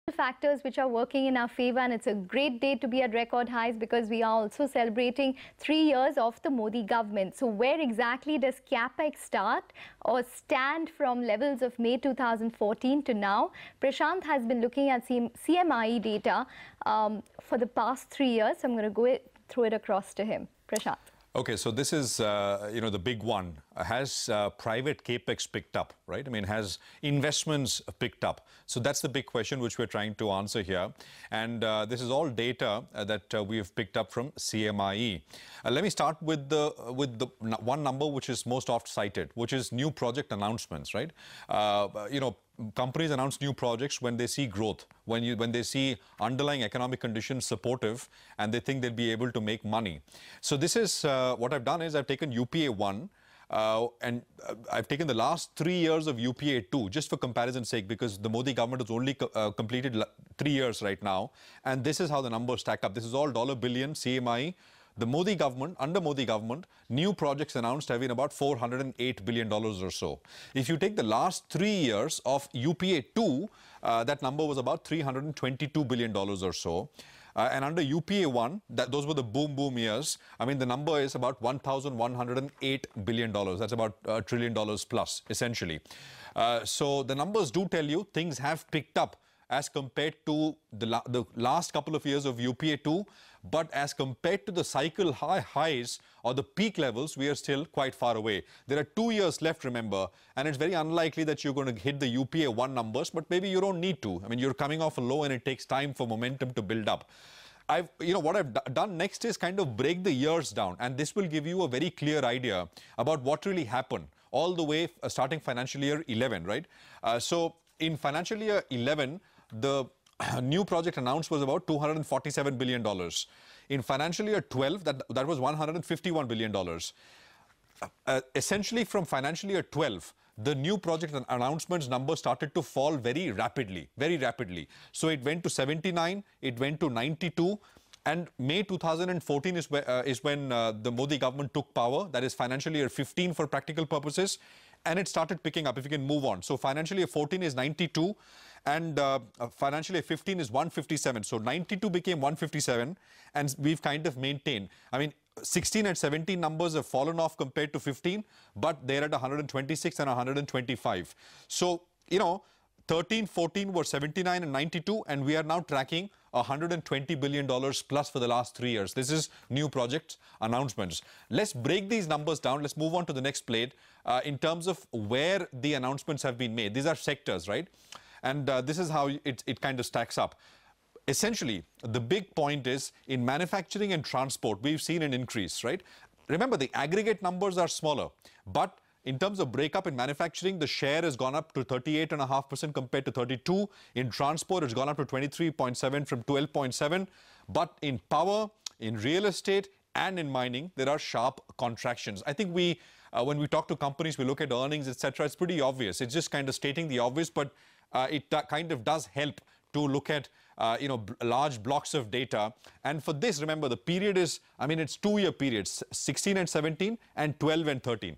factors which are working in our favor, and it's a great day to be at record highs because we are also celebrating 3 years of the Modi government. So where exactly does Capex start or stand from levels of May 2014 to now? Prashant has been looking at CMIE data for the past 3 years. So I'm going to go through it across to him. Prashant. Okay, so this is, the big one. Has private Capex picked up, right? I mean, has investments picked up? So that's the big question which we're trying to answer here. And this is all data that we have picked up from CMIE. Let me start with the one number which is most oft cited, which is new project announcements, right? Companies announce new projects when they see growth, when they see underlying economic conditions supportive, and they think they'll be able to make money. So this is what I've done is I've taken UPA1 and I've taken the last 3 years of UPA2 just for comparison's sake, because the Modi government has only completed 3 years right now, and this is how the numbers stack up. This is all dollar billion CMI. The Modi government, under Modi government, new projects announced have been about $408 billion or so. If you take the last 3 years of UPA2, that number was about $322 billion or so. And under UPA1, those were the boom years. I mean, the number is about $1,108 billion. That's about $1 trillion plus, essentially. So the numbers do tell you things have picked up as compared to the last couple of years of UPA2, but as compared to the cycle highs or the peak levels, we are still quite far away. There are 2 years left, remember, and it's very unlikely that you're going to hit the UPA1 numbers, but maybe you don't need to. I mean, you're coming off a low and it takes time for momentum to build up. What I've done next is kind of break the years down, and this will give you a very clear idea about what really happened all the way starting financial year 11, right? So in financial year 11, the new project announced was about $247 billion. In financial year 12, that was $151 billion. Essentially, from financial year 12, the new project announcements number started to fall very rapidly. So it went to 79, it went to 92, and May 2014 is when the Modi government took power. That is financial year 15 for practical purposes. And it started picking up, if you can move on. So financial year 14 is 92 and financial year 15 is 157. So 92 became 157 and we've kind of maintained. I mean, 16 and 17 numbers have fallen off compared to 15, but they're at 126 and 125. So, 13, 14 were 79 and 92, and we are now tracking $120 billion plus for the last 3 years. This is new project announcements. Let's break these numbers down. Let's move on to the next plate in terms of where the announcements have been made. These are sectors, right? And this is how it kind of stacks up. Essentially, the big point is in manufacturing and transport, we've seen an increase, right? Remember, the aggregate numbers are smaller, but in terms of breakup in manufacturing, the share has gone up to 38.5% compared to 32%. In transport, it's gone up to 23.7% from 12.7%. But in power, in real estate, and in mining, there are sharp contractions. I think when we talk to companies, we look at earnings, etc. It's pretty obvious. It's just kind of stating the obvious, but it kind of does help to look at large blocks of data. And for this, remember, the period is, it's 2-year periods, 16 and 17 and 12 and 13.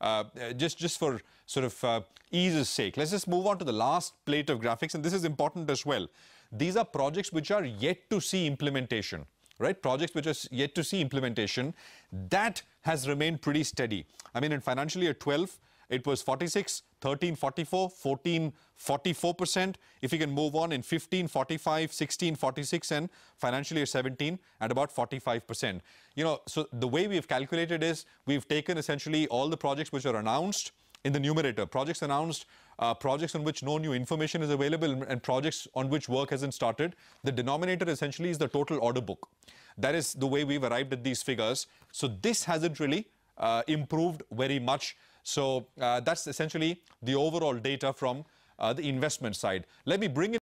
Just for sort of ease's sake. Let's just move on to the last plate of graphics, and this is important as well. These are projects which are yet to see implementation, right? Projects which are yet to see implementation. That has remained pretty steady. I mean, in financial year 12, it was 46, 13, 44, 14, 44%. If you can move on, in 15, 45, 16, 46, and financial year 17 at about 45%. So the way we've calculated is we've taken essentially all the projects which are announced in the numerator, projects announced, projects on which no new information is available, and projects on which work hasn't started. The denominator essentially is the total order book. That is the way we've arrived at these figures. So this hasn't really improved very much. So that's essentially the overall data from the investment side. Let me bring it